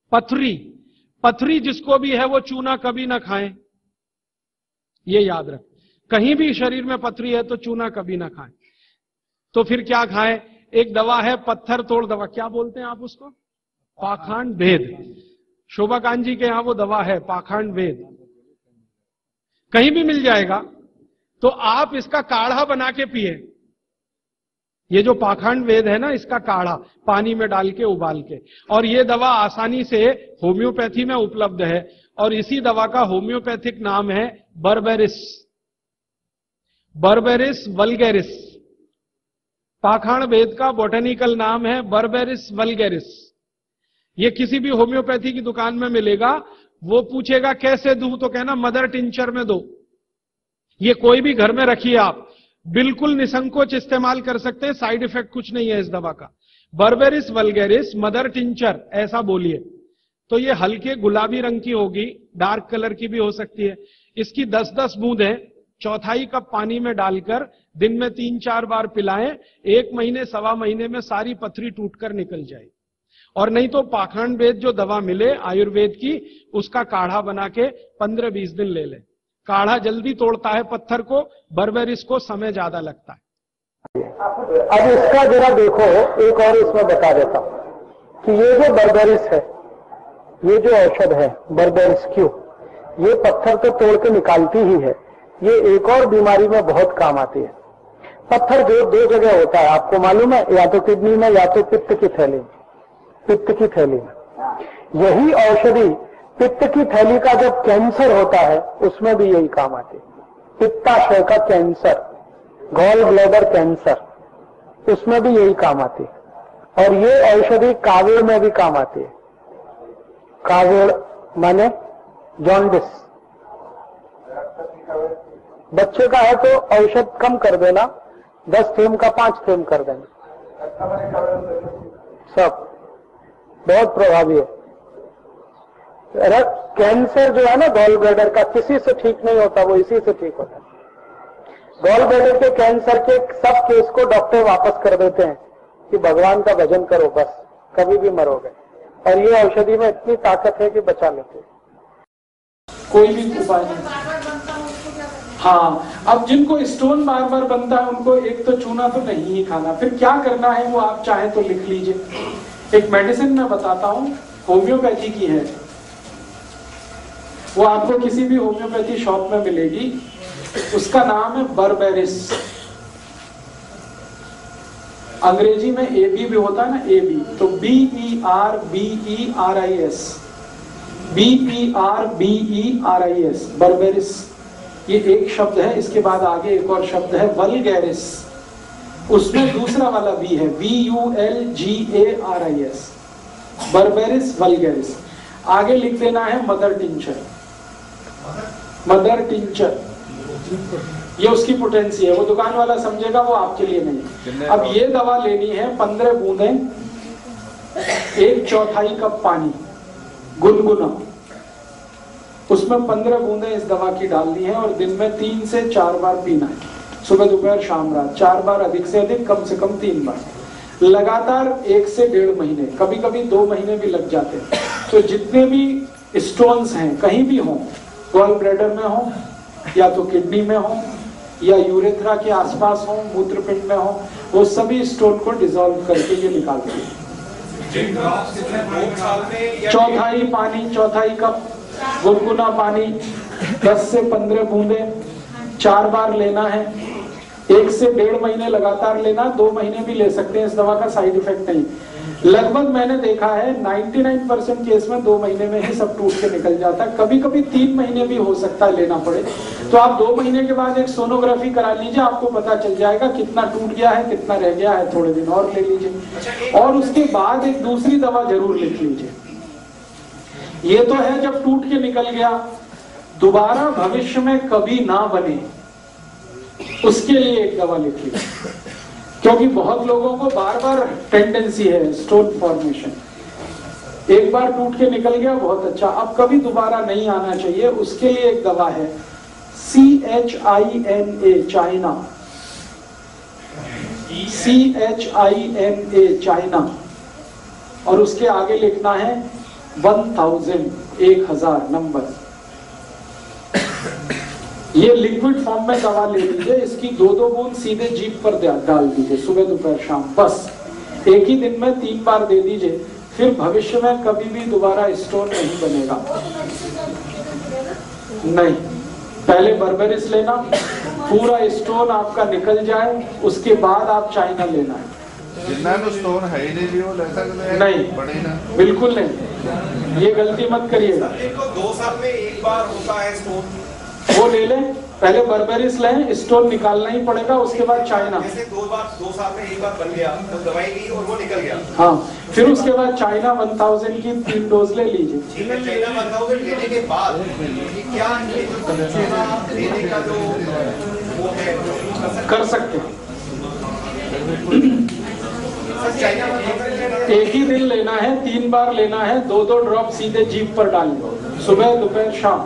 पथरी, पथरी जिसको भी है वो चूना कभी ना खाएं, ये याद रख। कहीं भी शरीर में पथरी है तो चूना कभी ना खाएं। तो फिर क्या खाएं? एक दवा है पत्थर तोड़ दवा, क्या बोलते हैं आप उसको? पाखंड भेद। शोभाकांत जी के यहां वो दवा है पाखंड भेद, कहीं भी मिल जाएगा। तो आप इसका काढ़ा बना के पिए। ये जो पाखंड वेद है ना, इसका काढ़ा पानी में डाल के उबाल के, और ये दवा आसानी से होम्योपैथी में उपलब्ध है। और इसी दवा का होम्योपैथिक नाम है बर्बेरिस, बर्बेरिस वल्गैरिस। पाखंड वेद का बोटेनिकल नाम है बर्बेरिस वल्गैरिस। ये किसी भी होम्योपैथी की दुकान में मिलेगा। वो पूछेगा कैसे दूं, तो कहना मदर टिंचर में दो। ये कोई भी घर में रखिए आप, बिल्कुल निसंकोच इस्तेमाल कर सकते हैं, साइड इफेक्ट कुछ नहीं है इस दवा का। बर्बेरिस वल्गैरिस मदर टिंचर ऐसा बोलिए। तो ये हल्के गुलाबी रंग की होगी, डार्क कलर की भी हो सकती है। इसकी 10-10 बूंदें चौथाई कप पानी में डालकर दिन में 3-4 बार पिलाएं। 1 महीने 1.25 महीने में सारी पथरी टूटकर निकल जाएगी। और नहीं तो पाखंड वेद जो दवा मिले आयुर्वेद की, उसका काढ़ा बना के 15-20 दिन ले लें। काढ़ा जल्दी तोड़ता है पत्थर को, बर्बेरिस को समय ज्यादा लगता है। अब इसका जरा देखो, एक और इसमें बता देता हूं कि ये जो बर्बेरिस है, ये जो औषध है बर्बेरिस क्यों, ये पत्थर तो तोड़ के निकालती ही है, ये एक और बीमारी में बहुत काम आती है। पत्थर जो 2 जगह होता है आपको मालूम है, या तो किडनी में या तो पित्त की थैली में। पित्त की थैली में यही औषधि, पित्त की थैली का जब कैंसर होता है उसमें भी यही काम आती है। पित्ताशय का कैंसर, गॉल ब्लैडर कैंसर, उसमें भी यही काम आती है। और ये औषधि कावीड़ में भी काम आती है। कावीड़ माने जॉन्डिस, बच्चे का है तो औषध कम कर देना, 10 थेम का 5 थेम कर देना, सब बहुत प्रभावी है। कैंसर जो है ना गॉल ब्लैडर का, किसी से ठीक नहीं होता, वो इसी से ठीक होता है। गॉल ब्लैडर के कैंसर के सब केस को डॉक्टर वापस कर देते हैं कि भगवान का भजन करो, बस कभी भी मरोगे। और ये औषधि में इतनी ताकत है कि बचा लेते हैं। कोई भी उपाय नहीं। हाँ, अब जिनको स्टोन बार बार बनता है उनको एक तो चूना तो नहीं ही खाना। फिर क्या करना है वो आप चाहे तो लिख लीजिए। एक मेडिसिन मैं बताता हूँ, होम्योपैथी की है, वो आपको किसी भी होम्योपैथी शॉप में मिलेगी। उसका नाम है बर्बेरिस। अंग्रेजी में AB भी होता है ना, AB, तो BERBERIS, बर्बेरिस। ये एक शब्द है। इसके बाद आगे एक और शब्द है वल्गैरिस, उसमें दूसरा वाला B है, BULGARIS, बर्बेरिस वल्गैरिस। आगे लिख देना है मदर टिंचर। मदर टिंचर ये उसकी पोटेंसी है, वो दुकान वाला समझेगा, वो आपके लिए नहीं। अब ये दवा लेनी है 15 बूंदें 1/4 कप पानी गुनगुना, उसमें 15 बूंदें इस दवा की डालनी है और दिन में 3 से 4 बार पीना है, सुबह दोपहर शाम रात 4 बार, अधिक से अधिक कम से कम 3 बार, लगातार 1 से 1.5 महीने, कभी कभी 2 महीने भी लग जाते हैं। तो जितने भी स्टोन्स हैं कहीं भी हों, गॉल ब्लैडर में हो या तो किडनी में हो या यूरेथ्रा के आसपास हो, मूत्रपिंड में हो, वो सभी स्टोन को डिसॉल्व करके ये निकालते हैं। चौथाई पानी, 1/4 कप गुनगुना पानी, 10 से 15 बूंदे 4 बार लेना है, 1 से 1.5 महीने लगातार लेना, 2 महीने भी ले सकते हैं, इस दवा का साइड इफेक्ट नहीं। लगभग मैंने देखा है 99% केस में 2 महीने में ही सब टूट के निकल जाता है। कभी कभी 3 महीने भी हो सकता है लेना पड़े, तो आप 2 महीने के बाद एक सोनोग्राफी करा लीजिए, आपको पता चल जाएगा कितना टूट गया है, कितना रह गया है, थोड़े दिन और ले लीजिए। और उसके बाद एक दूसरी दवा जरूर लिख लीजिए। ये तो है जब टूट के निकल गया, दोबारा भविष्य में कभी ना बने, उसके लिए एक दवा लिख लीजिए। क्योंकि बहुत लोगों को बार बार टेंडेंसी है स्टोन फॉर्मेशन, एक बार टूट के निकल गया बहुत अच्छा, अब कभी दोबारा नहीं आना चाहिए, उसके लिए एक दवा है CHINA, चाइना, CHINA, और उसके आगे लिखना है 1000 नंबर। ये लिक्विड फॉर्म में दवा ले लीजिए, इसकी 2-2 बूंद सीधे जीभ पर डाल दीजिए सुबह दोपहर शाम, बस एक ही दिन में 3 बार दे दीजिए। फिर भविष्य में कभी भी दोबारा स्टोन नहीं बनेगा। नहीं, पहले बर्बेरिस लेना, पूरा स्टोन आपका निकल जाए, उसके बाद आप चाइना लेना है। स्टोन है ही नहीं, वो ले सकते हैं? नहीं, बिल्कुल नहीं, ये गलती मत करिएगा। 2 साल में एक बार होता है स्टोन, वो ले लें, पहले बर्बेरिस लें, स्टोन निकालना ही पड़ेगा, उसके बाद चाइना। जैसे 2 साल में एक बार बन गया तो दवाई ली और वो निकल गया, हाँ, फिर उसके बाद चाइना 1000 की 3 डोज ले लीजिए। चाइना 1000 लेने के बाद क्या लेने का जो वो है कर सकते हैं। चाइना एक ही दिन लेना है, 3 बार लेना है, 2-2 ड्रॉप सीधे जीभ पर डालिए, सुबह दोपहर शाम।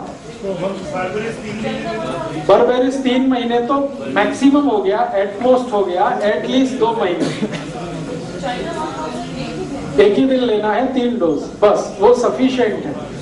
बर्बेरिस 3 महीने तो मैक्सिमम हो गया, एटमोस्ट हो गया, एटलीस्ट 2 महीने। एक ही दिन लेना है 3 डोज, बस वो सफिशिएंट है।